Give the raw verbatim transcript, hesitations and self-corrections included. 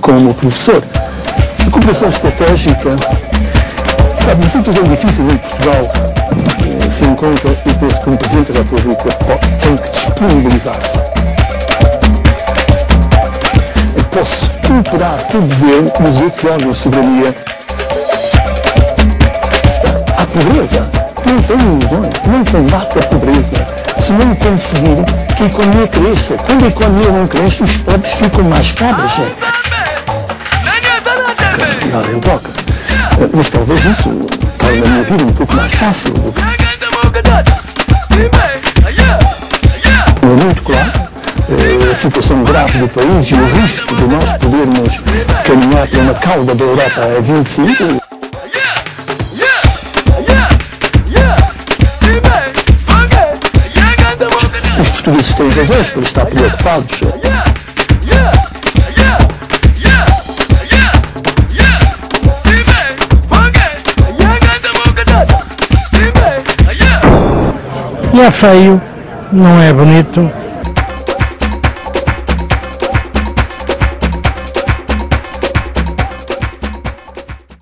como professor. A cooperação estratégica, sabe, uma situação difícil em Portugal se encontra, e penso que o Presidente da República tem que disponibilizar-se. Eu posso cooperar com o Governo, com os outros órgãos de soberania. A pobreza não tem ilusões, não combate a pobreza se não conseguir que a economia cresça. Quando a economia não cresce, os pobres ficam mais pobres. Nada em troca. Mas talvez isso torne a minha vida um pouco mais fácil. É muito claro a situação grave do país e o risco de nós podermos caminhar para uma cauda da Europa a vinte e cinco. Os portugueses têm razões para estar preocupados. E é feio, não é bonito.